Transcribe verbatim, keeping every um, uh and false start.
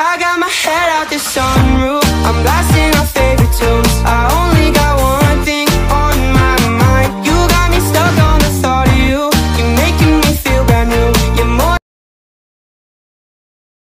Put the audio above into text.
I got my head out the sunroof, I'm blasting off